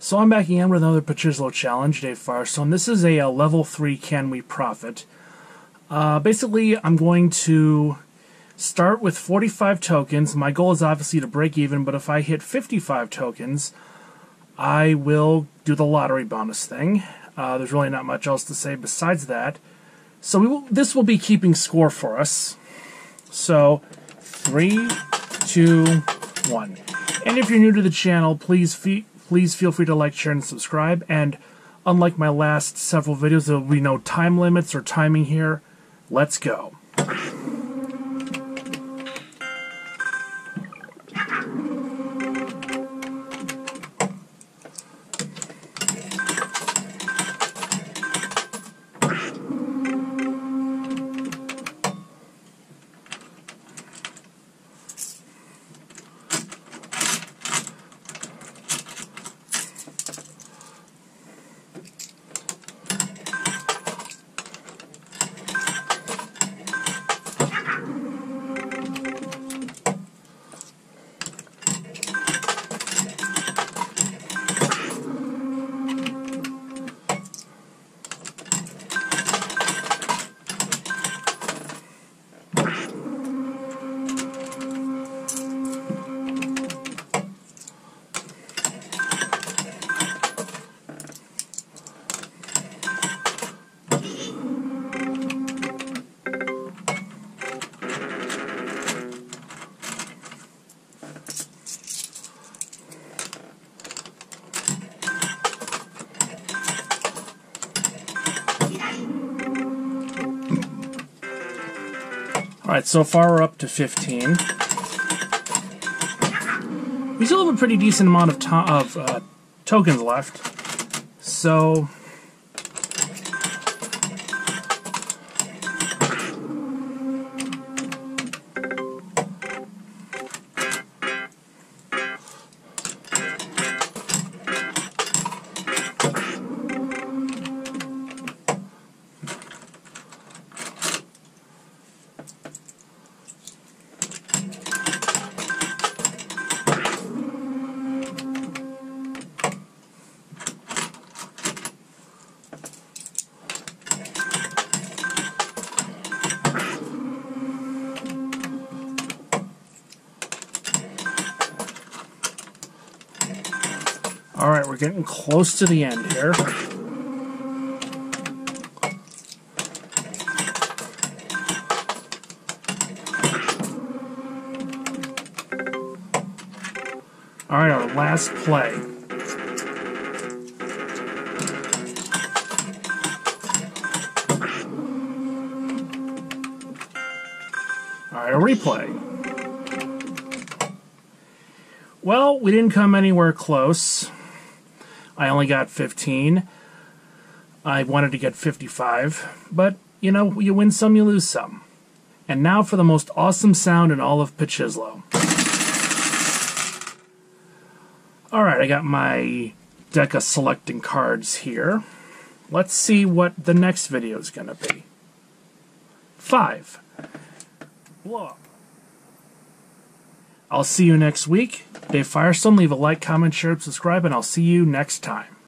So I'm back again with another Pachizlo challenge, Dave Firestone. This is a level 3 Can We Profit. Basically, I'm going to start with 45 tokens. My goal is obviously to break even, but if I hit 55 tokens, I will do the lottery bonus thing. There's really not much else to say besides that. So this will be keeping score for us. So 3, 2, 1. And if you're new to the channel, please feel free to like, share, and subscribe. And unlike my last several videos, there will be no time limits or timing here. Let's go. Alright, so far we're up to 15. We still have a pretty decent amount of tokens left. So alright, we're getting close to the end here. Alright, our last play. Alright, a replay. Well, we didn't come anywhere close. I only got 15. I wanted to get 55. But, you know, you win some, you lose some. And now for the most awesome sound in all of Pachizlo. Alright, I got my deck of selecting cards here. Let's see what the next video is going to be. 5. Blow up. I'll see you next week. Dave Firestone, leave a like, comment, share, subscribe, and I'll see you next time.